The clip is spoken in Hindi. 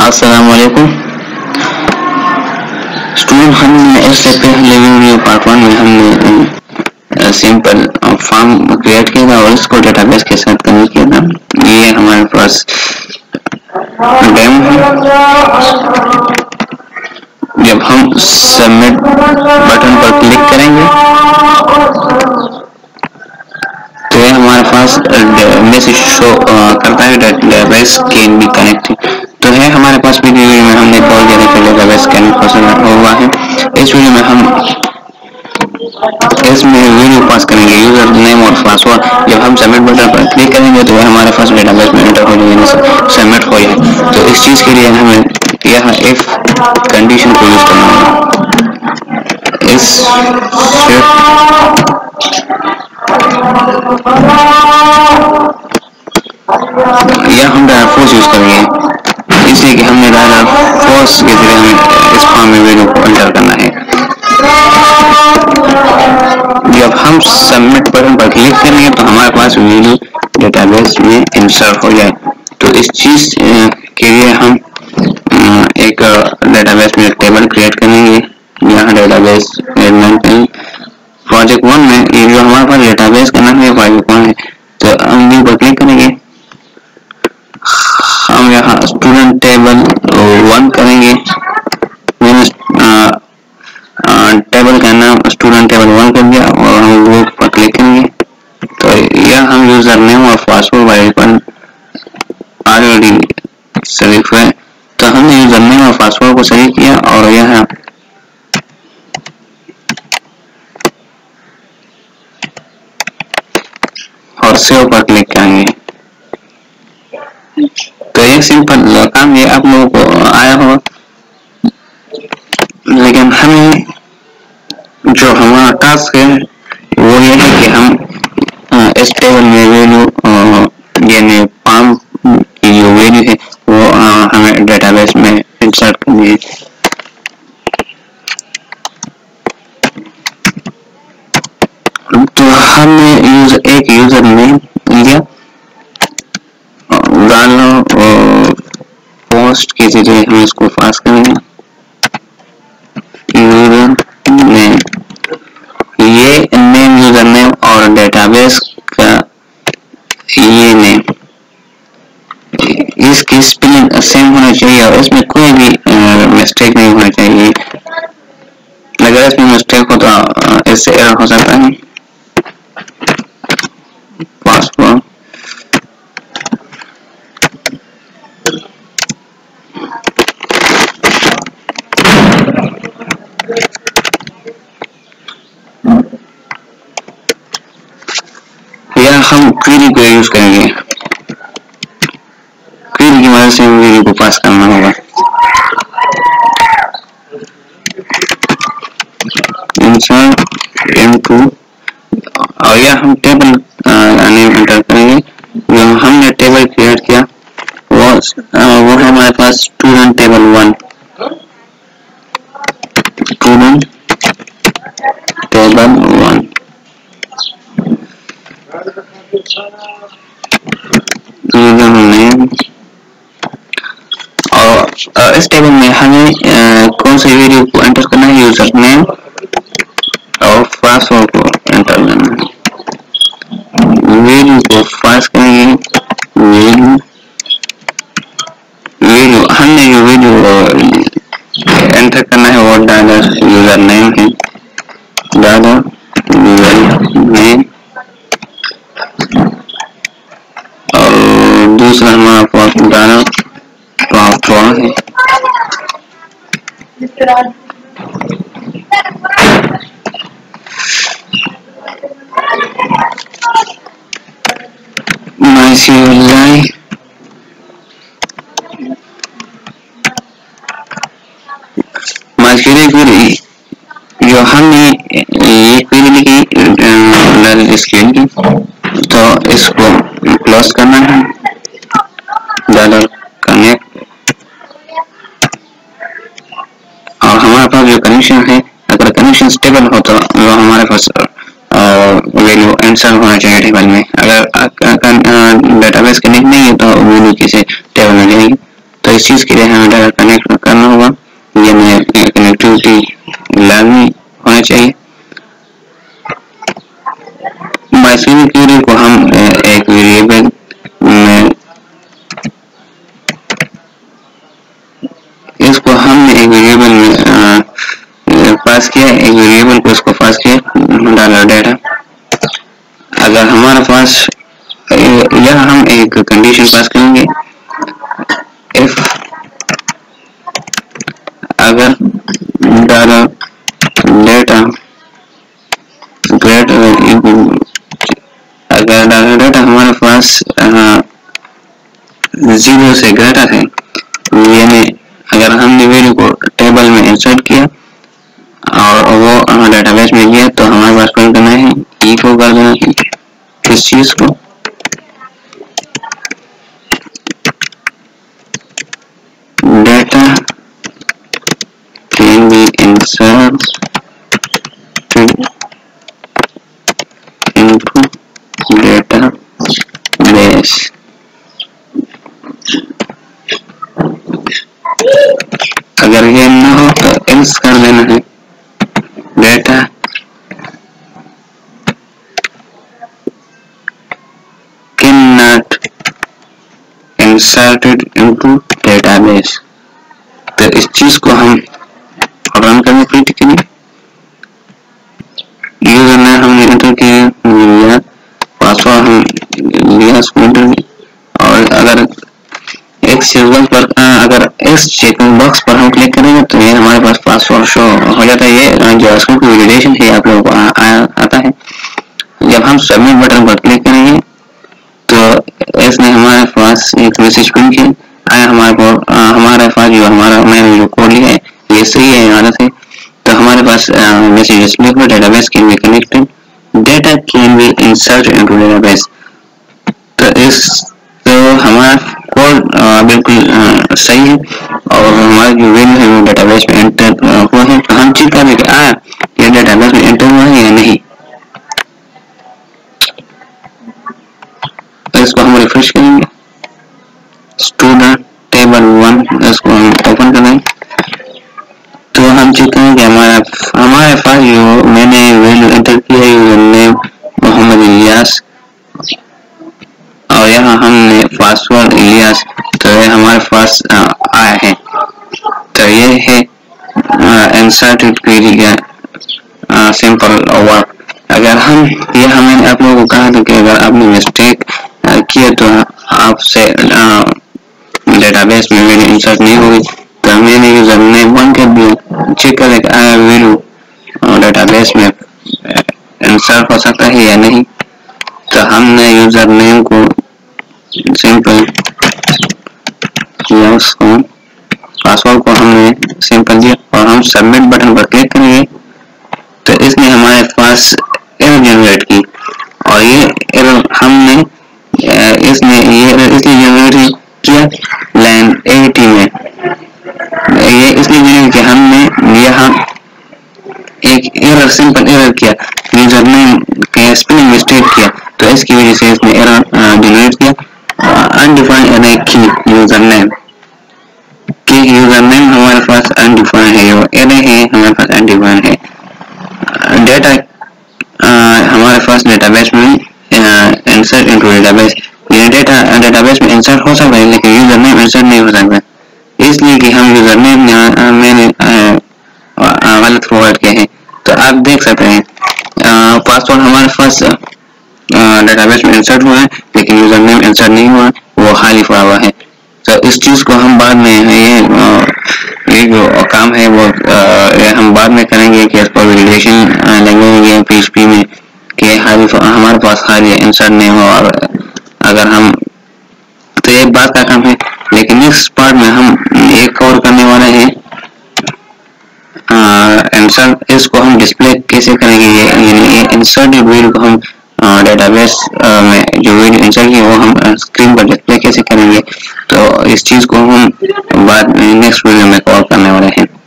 अस्सलाम वालेकुम स्टूडेंट। हमने इस वीडियो पार्ट 1 में हमने सिंपल फॉर्म क्रिएट किया था और इसको डेटाबेस के साथ कनेक्ट किया था। ये हमारे पास डेमो है। जब हम सबमिट बटन पर क्लिक करेंगे तो ये हमारे पास मैसेज शो करता है डेटाबेस कैन बी कनेक्टेड। तो है हमारे पास वीडियो में हमने कॉल किया था कि डेटाबेस कनेक्ट हुआ है। इस वीडियो में हम इसमें वीडियो पास करेंगे यूजर नेम और पासवर्ड। जब हम सबमिट बटन पर क्लिक करेंगे तो हमारे पास डेटाबेस में एंटर हो जाएगा, सबमिट हो जाए। तो इस चीज के लिए हमें यहाँ इफ कंडीशन को यूज करना होगा। इस यह हम डाटा फोर्स यूज करेंगे, इसलिए कि हमने डाटा फोर्स के जरिए हमें इस फॉर्म में वीडियो को एंटर करना है। जब हम सबमिट बटन पर क्लिक करेंगे तो हमारे पास वीडियो डेटाबेस में इंसर्ट हो जाए। तो इस चीज के लिए हम एक डेटाबेस में टेबल क्रिएट करेंगे। यहाँ डेटाबेस प्रोजेक्ट 1 में ये जो हमारे पास डेटाबेस का नाम है प्रोजेक्ट 1 है। तो हम व्यू पर क्लिक करेंगे, हम यहाँ स्टूडेंट टेबल 1 करेंगे। टेबल का नाम स्टूडेंट टेबल 1 कर दिया और हम ग्रुप पर क्लिक करेंगे। तो यह हम यूजर नेम और पासवर्ड वेरिएबल ऑलरेडी सेलेक्ट है। तो हमने यूजर नेम और पासवर्ड को सेलेक्ट किया और यहाँ और सेव पर क्लिक करेंगे। तो ये सिंपल काम ये आप लोगों को आया होगा, लेकिन हमें जो हमारा टास्क है वो ये है कि हम इस टेबल में वैल्यू यानी पाम की जो वैल्यू है वो हमें डेटाबेस में इंसर्ट करनी है। तो हमने एक यूजर नेम लिया, डालो पोस्ट के जरिए हम इसको पास करेंगे यूजर नेम। ये नेम यूजर नेम और डेटाबेस का ये नेम, इसकी स्पेलिंग सेम होना चाहिए और इसमें कोई भी मिस्टेक नहीं होना चाहिए। अगर इसमें मिस्टेक हो तो इससे एरर हो सकता है। पासवर्ड या हम क्वेरी को यूज करेंगे, क्वेरी की मदद से क्वेरी को पास करना होगा। इंसर्ट इनटू और यह हम टेबल नेम एंटर करेंगे। जो हमने टेबल क्रिएट किया वो हमारे पास student table 1, student table 1 user name. और इस टेबल में हमें कौन सी वैल्यू को एंटर करना है, यूजर नेम और पासवर्ड को एंटर करना है। वैल्यू को पास करेंगे, वैल्यू हमने जो वैल्यू एंटर करना है वो डॉलर यूजर नेम है, डॉलर यूजर नेम। और दूसरा हमारा पास डॉलर पासवर्ड है। MySQLi क्वेरी जो हमने ये क्वेरी लिखी स्क्रीन की, तो इसको क्लोज करना है, डॉलर कनेक्ट। और हमारे पास जो कनेक्शन है, अगर कनेक्शन स्टेबल हो तो वो हमारे पास वैल्यू आंसर होना चाहिए टेबल में। अगर डेटाबेस कनेक्ट नहीं है तो वैल्यू किसी टेबल में जाएगी। तो इस चीज के लिए हमें डाटा कनेक्ट करना होगा, ये में कनेक्टिविटी लाजमी होना चाहिए। MySQL क्वेरी को हम एक वेरिएबल में इसको हमने एक वेरिएबल में पास किया, एक वेरिएबल को इसको पास किया डाला डाटा। अगर हमारे पास यहाँ हम एक कंडीशन पास करेंगे, इफ अगर डाला डेटा ग्रेटर अगर डाटा डेटा हमारे पास 0 से ग्रेटर है, यानी अगर हमने वैल्यू को टेबल में इंसर्ट किया और वो डेटाबेस में गया तो हमारे पास प्रिंट करना है, इको कर देना है किस चीज को, data can be inserted into database. अगर ये ना हो तो एल्स कर देना है, data can not inserted into database. तो इस चीज को हम रन करने प्रिंट करेंगे, यूजर ने हमने एंटर किया, पासवर्ड हम लिया उसको एंटर किया, और अगर एक्स चेकबॉक्स पर अगर एक्स चेकिंग बॉक्स पर हम क्लिक करेंगे तो ये हमारे पास पासवर्ड शो हो जाता है। ये जावास्क्रिप्ट वैलिडेशन है, आप लोगों को आता है। जब हम सबमिट बटन पर क्लिक करेंगे तो इसने हमारे पास एक मैसेज प्रिंट किया, हमारे पास जो मैंने जो कोड लिया है ये सही है, गलत है। तो हमारे पास मैसेज डिस्प्ले हो, database can be connected, data can be inserted into database. तो हमारा कोड बिल्कुल सही है और हमारा जो वैल्यू है वो डेटाबेस में एंटर हुआ है। तो हम चेक करेंगे कि ये डेटाबेस में एंटर हुआ है या नहीं। तो इसको हम रिफ्रेश करेंगे, स्टूडेंट टेबल 1 इसको हम ओपन करेंगे तो हम चेक करेंगे हमारे पास जो मैंने वैल्यू एंटर की है, यूजर नेम मोहम्मद इलियास और यहाँ हमने पासवर्ड इलियास, तो ये हमारे पास आया है। तो ये है इंसर्टेड क्वेरी का सिंपल वर्क। अगर मैंने आप लोगों को कहा था कि अगर आपने मिस्टेक किया तो आपसे डेटाबेस में वैल्यू इंसर्ट नहीं होगी, तो मैंने यूजर नेम 1 कर दिया, चेक करें वैल्यू डेटाबेस में इंसर्ट हो सकता है या नहीं। तो हमने यूजर नेम को सिंपल किया, उसको पासवर्ड को हमने सिंपल दिया और हम सबमिट बटन पर क्लिक करेंगे तो इसने हमारे पास एरर जनरेट की, और ये एरर हमने इसने ये एरर इसलिए जनरेट किया लाइन 80 में, ये इसलिए जनरेट किया हमने यहाँ एक एरर सिंपल एरर किया, यूजर नेम के स्पेलिंग मिस्टेक किया, तो इसकी वजह से इसने एरर जनरेट किया। अनडिफाइंड एरर की यूजर नेम हमारे पास अनडिफाइंड है, वो एरर है हमारे पास अनडिफाइंड है। डेटा हमारे पास डेटाबेस में इंसर्ट इनटू डेटाबेस, ये डेटाबेस में इंसर्ट हो सकता है लेकिन यूजर नेम इंसर्ट नहीं हो सकता, इसलिए कि हम यूजर नेम मैंने गलत प्रोवाइड किया है। तो आप देख सकते हैं पासवर्ड हमारे पास डेटाबेस में इंसर्ट हुआ है लेकिन यूजर नेम इंसर्ट नहीं हुआ, वो खाली पड़ा हुआ है। तो इस चीज को हम बाद में ये जो काम है वो हम बाद में करेंगे कि इसको वैलिडेशन लगेंगे PHP में कि हमारे पास खाली इंसर्ट नहीं हो, और अगर हम तो ये बात का काम है। लेकिन नेक्स्ट पार्ट में हम एक और करने वाले हैं इंसर्ट, इसको हम डिस्प्ले कैसे करेंगे, यानी इंसर्ट वैल्यू को हम डेटाबेस में जो वैल्यू इंसर्ट की वो हम स्क्रीन पर डिस्प्ले कैसे करेंगे। तो इस चीज को हम बाद नेक्स्ट वीडियो में कवर करने वाले हैं।